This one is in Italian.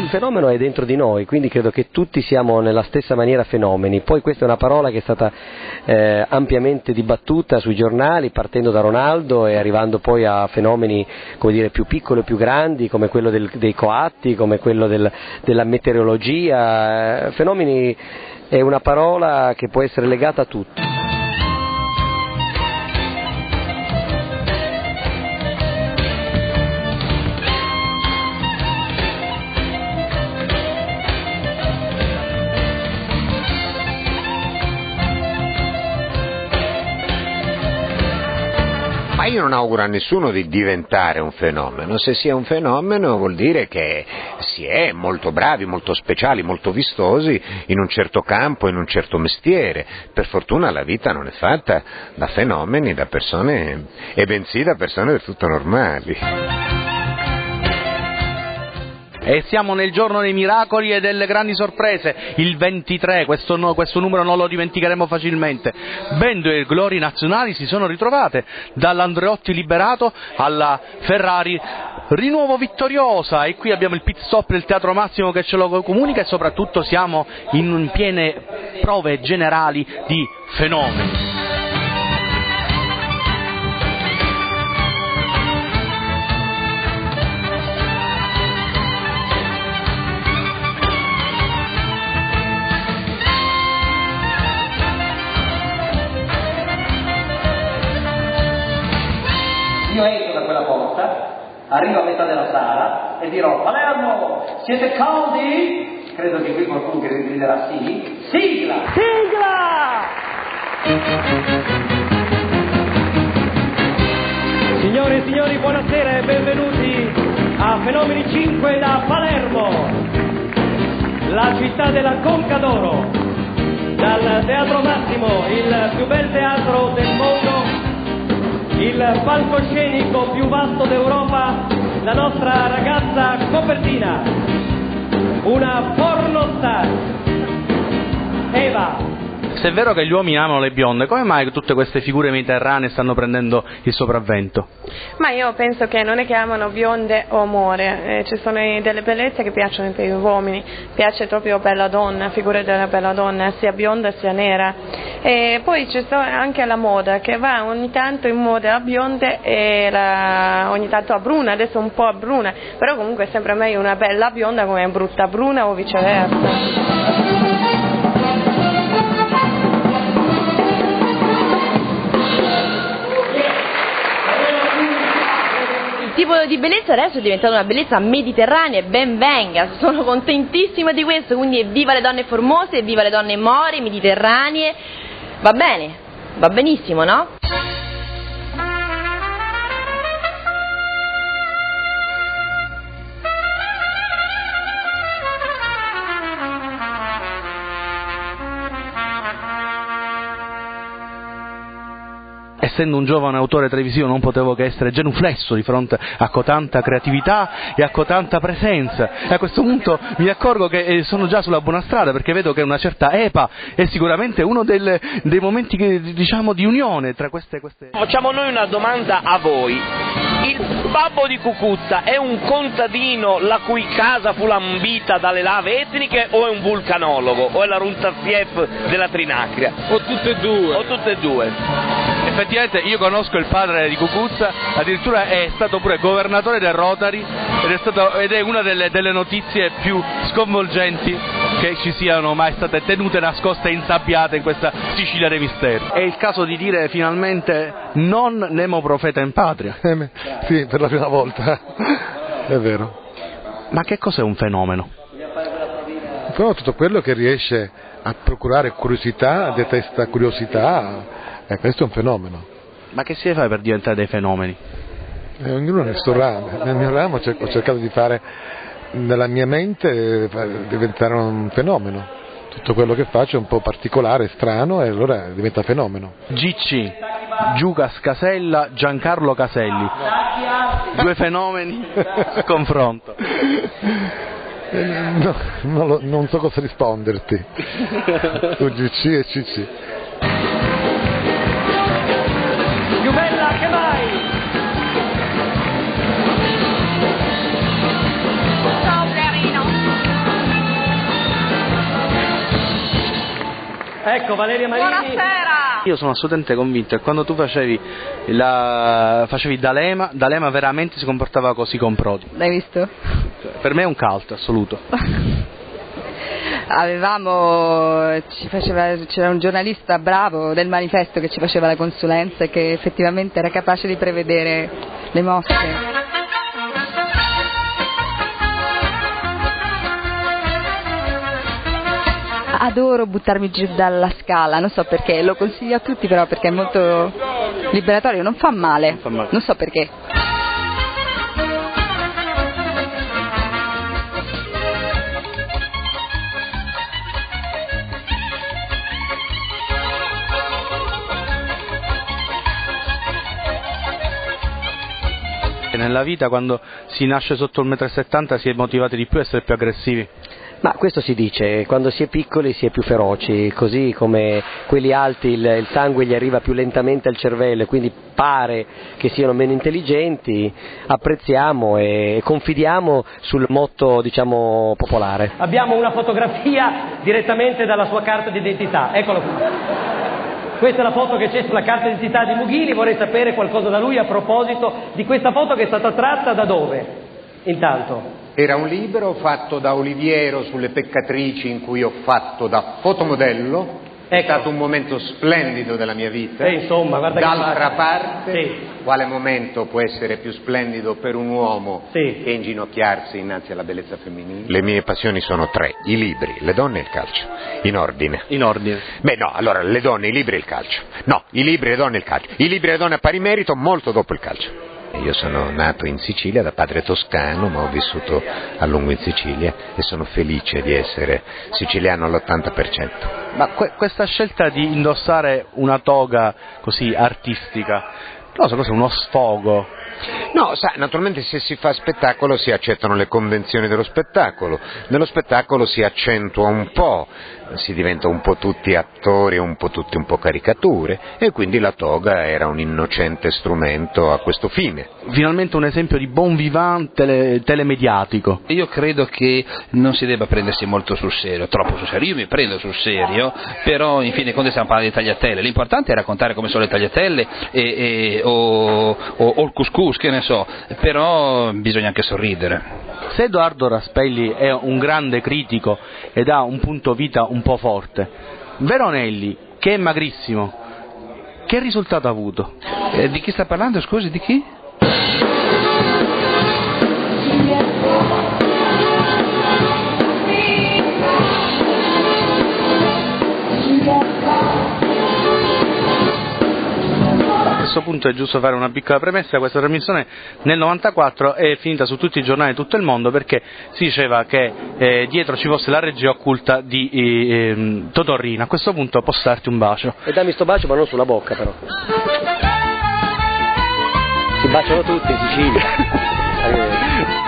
il fenomeno è dentro di noi, quindi credo che tutti siamo nella stessa maniera fenomeni. Poi questa è una parola che è stata ampiamente dibattuta sui giornali, partendo da Ronaldo e arrivando poi a fenomeni, come dire, più piccoli e più grandi, come quello dei coatti, come quello della meteorologia. Fenomeni è una parola che può essere legata a tutti. Ma io non auguro a nessuno di diventare un fenomeno. Se si è un fenomeno vuol dire che si è molto bravi, molto speciali, molto vistosi in un certo campo, in un certo mestiere. Per fortuna la vita non è fatta da fenomeni, da persone, e bensì da persone del tutto normali. E siamo nel giorno dei miracoli e delle grandi sorprese, il 23, questo numero non lo dimenticheremo facilmente. Band e glorie nazionali si sono ritrovate, dall'Andreotti liberato alla Ferrari rinuovo vittoriosa, e qui abbiamo il pit stop del Teatro Massimo che ce lo comunica, e soprattutto siamo in piene prove generali di fenomeni. Io esco da quella porta, arrivo a metà della sala e dirò: Palermo, siete caldi? Credo che qui qualcuno che griderà sì. Sigla! Sigla! Signore e signori, buonasera e benvenuti a Fenomeni 5 da Palermo, la città della Conca d'Oro, dal Teatro Massimo, il più bel teatro del mondo, il palcoscenico più vasto d'Europa, la nostra ragazza copertina, una pornostar, Eva. Se è vero che gli uomini amano le bionde, come mai tutte queste figure mediterranee stanno prendendo il sopravvento? Ma io penso che non è che amano bionde o more, ci sono delle bellezze che piacciono per gli uomini, piace proprio per la donna, figure della bella donna, sia bionda sia nera. E poi c'è anche la moda che va ogni tanto in moda a bionde e ogni tanto a bruna, adesso un po' a bruna, però comunque è sempre meglio una bella bionda come brutta bruna o viceversa. Il tipo di bellezza adesso è diventata una bellezza mediterranea, ben venga, sono contentissima di questo, quindi evviva le donne formose, evviva le donne more, mediterranee, va bene, va benissimo, no? Essendo un giovane autore televisivo non potevo che essere genuflesso di fronte a cotanta creatività e a cotanta presenza, e a questo punto mi accorgo che sono già sulla buona strada, perché vedo che una certa EPA è sicuramente uno dei momenti diciamo di unione tra queste... Facciamo noi una domanda a voi: il babbo di Cucuzza è un contadino la cui casa fu lambita dalle lave etniche, o è un vulcanologo, o è la Runtafief della Trinacria? O tutte e due. O tutte e due. Effettivamente io conosco il padre di Cucuzza, addirittura è stato pure governatore del Rotary ed è una delle notizie più sconvolgenti che ci siano mai state tenute nascoste e insabbiate in questa Sicilia dei misteri. È il caso di dire finalmente non nemo profeta in patria. Sì, per la prima volta, è vero. Ma che cos'è un fenomeno? Un fenomeno è tutto quello che riesce a procurare curiosità, detesta curiosità, e questo è un fenomeno. Ma che si fa per diventare dei fenomeni? Ognuno nel suo ramo. Nel mio ramo ho cercato di fare nella mia mente diventare un fenomeno. Tutto quello che faccio è un po' particolare, strano, e allora diventa fenomeno. GC, Giucas Casella, Giancarlo Caselli, due fenomeni a confronto. No, non so cosa risponderti su GC e CC. Più bella che mai! Ciao Flerino! Ecco, Valeria Marini. Buonasera! Io sono assolutamente convinto che quando tu facevi D'Alema veramente si comportava così con Prodi. L'hai visto? Per me è un cult assoluto. C'era un giornalista bravo del Manifesto che ci faceva la consulenza e che effettivamente era capace di prevedere le mosse. Adoro buttarmi giù dalla scala, non so perché, lo consiglio a tutti però perché è molto liberatorio, non fa male, non so perché. Nella vita quando si nasce sotto il 1,70 m si è motivati di più a essere più aggressivi? Ma questo si dice, quando si è piccoli si è più feroci, così come quelli alti il sangue gli arriva più lentamente al cervello e quindi pare che siano meno intelligenti, apprezziamo e confidiamo sul motto, diciamo, popolare. Abbiamo una fotografia direttamente dalla sua carta d'identità, eccolo qui. Questa è la foto che c'è sulla carta d'identità di Mughini, vorrei sapere qualcosa da lui a proposito di questa foto che è stata tratta da dove? Intanto. Era un libro fatto da Oliviero sulle peccatrici in cui ho fatto da fotomodello, è stato un momento splendido della mia vita. Insomma, guarda d'altra parte, sì. Quale momento può essere più splendido per un uomo sì. che inginocchiarsi innanzi alla bellezza femminile? Le mie passioni sono 3, i libri, le donne e il calcio, in ordine. In ordine? Beh no, allora le donne, i libri e il calcio. No, i libri, le donne e il calcio. I libri e le donne a pari merito molto dopo il calcio. Io sono nato in Sicilia da padre toscano, ma ho vissuto a lungo in Sicilia e sono felice di essere siciliano all'80%. Ma questa scelta di indossare una toga così artistica, non so, cos'è, uno sfogo? No, sai, naturalmente se si fa spettacolo si accettano le convenzioni dello spettacolo, nello spettacolo si accentua un po', si diventa un po' tutti attori, un po' tutti un po' caricature e quindi la toga era un innocente strumento a questo fine. Finalmente un esempio di bon vivant telemediatico. Io credo che non si debba prendersi molto sul serio, troppo sul serio, io mi prendo sul serio, però in fin dei conti stiamo parlando di tagliatelle, l'importante è raccontare come sono le tagliatelle o il couscous, che ne so, però bisogna anche sorridere. Se Edoardo Raspelli è un grande critico ed ha un punto vita un po' forte, Veronelli, che è magrissimo, che risultato ha avuto? Di chi sta parlando, scusi, di chi? A questo punto è giusto fare una piccola premessa: questa trasmissione nel 94 è finita su tutti i giornali di tutto il mondo perché si diceva che dietro ci fosse la regia occulta di Totorrina. A questo punto posso darti un bacio? E dammi sto bacio, ma non sulla bocca però. Si baciano tutti in Sicilia.